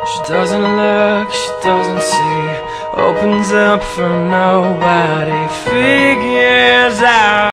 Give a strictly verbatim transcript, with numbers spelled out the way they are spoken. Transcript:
She doesn't look, she doesn't see, opens up for nobody, figures out